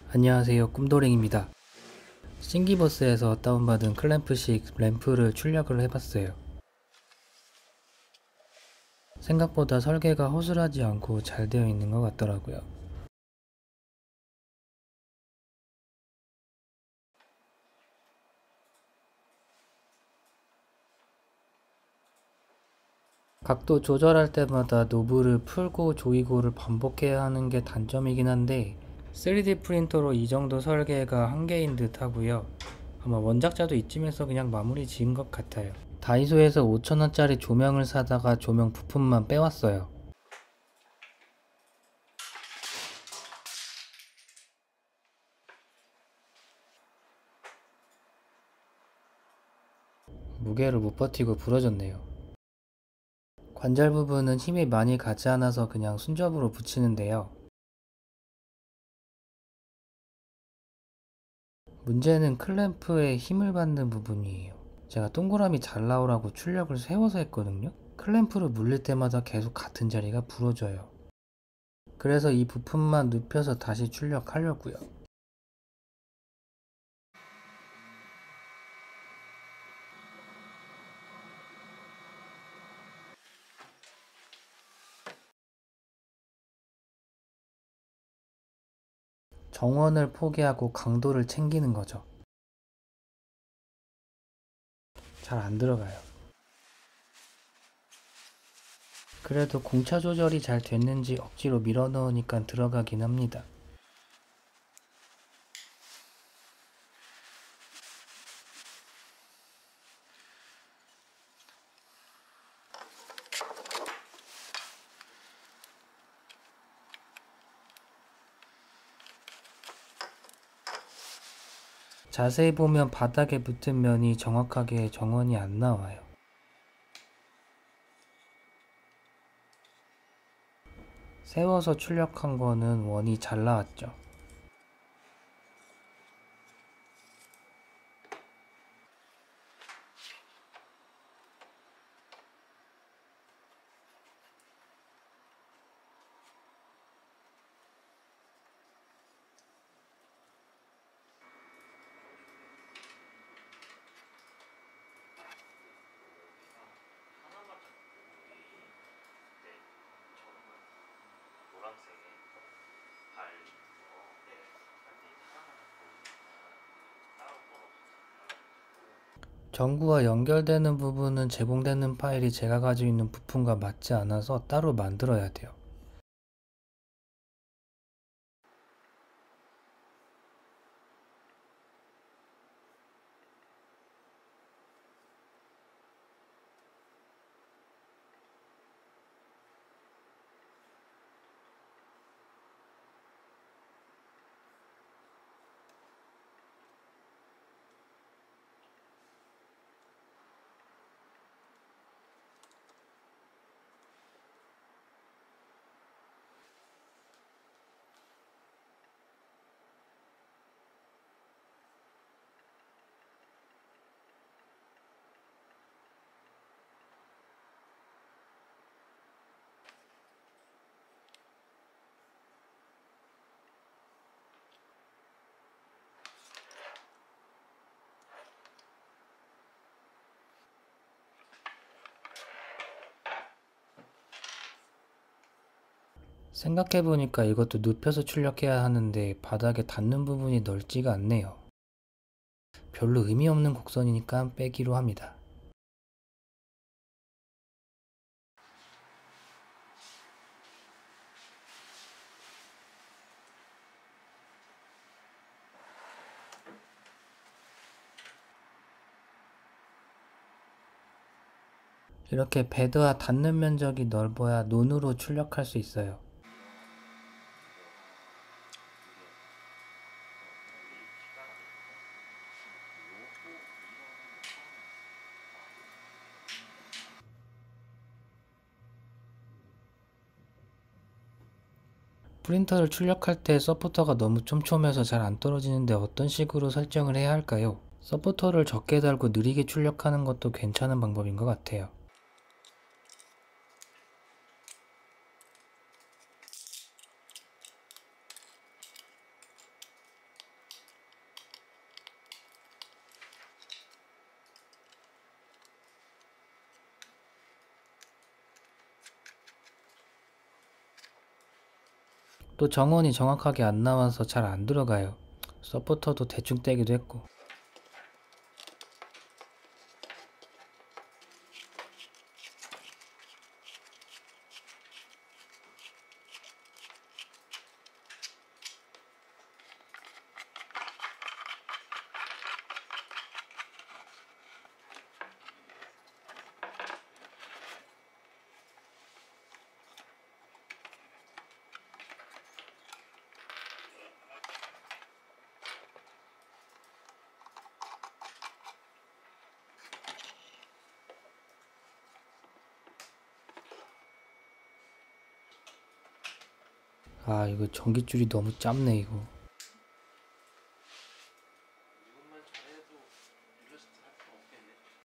안녕하세요, 꿈도랭입니다. 싱기버스에서 다운받은 클램프식 램프를 출력을 해봤어요. 생각보다 설계가 허술하지 않고 잘 되어 있는 것 같더라고요. 각도 조절할 때마다 노브를 풀고 조이고를 반복해야 하는 게 단점이긴 한데 3D 프린터로 이 정도 설계가 한계인 듯 하고요. 아마 원작자도 이쯤에서 그냥 마무리 지은 것 같아요. 다이소에서 5,000원짜리 조명을 사다가 조명 부품만 빼왔어요. 무게를 못 버티고 부러졌네요. 관절 부분은 힘이 많이 가지 않아서 그냥 순접으로 붙이는데요. 문제는 클램프에 힘을 받는 부분이에요. 제가 동그라미 잘 나오라고 출력을 세워서 했거든요. 클램프를 물릴 때마다 계속 같은 자리가 부러져요. 그래서 이 부품만 눕혀서 다시 출력하려고요. 정원을 포기하고 강도를 챙기는 거죠. 잘 안 들어가요. 그래도 공차 조절이 잘 됐는지 억지로 밀어 넣으니까 들어가긴 합니다. 자세히 보면 바닥에 붙은 면이 정확하게 정원이 안 나와요. 세워서 출력한 거는 원이 잘 나왔죠. 전구와 연결되는 부분은 제공되는 파일이 제가 가지고 있는 부품과 맞지 않아서 따로 만들어야 돼요. 생각해보니까 이것도 눕혀서 출력해야 하는데 바닥에 닿는 부분이 넓지가 않네요. 별로 의미 없는 곡선이니까 빼기로 합니다. 이렇게 베드와 닿는 면적이 넓어야 논으로 출력할 수 있어요. 프린터를 출력할 때 서포터가 너무 촘촘해서 잘 안 떨어지는데 어떤 식으로 설정을 해야 할까요? 서포터를 적게 달고 느리게 출력하는 것도 괜찮은 방법인 것 같아요. 또 정원이 정확하게 안 나와서 잘 안 들어가요. 서포터도 대충 떼기도 했고. 아, 이거 전깃줄이 너무 짧네 이거.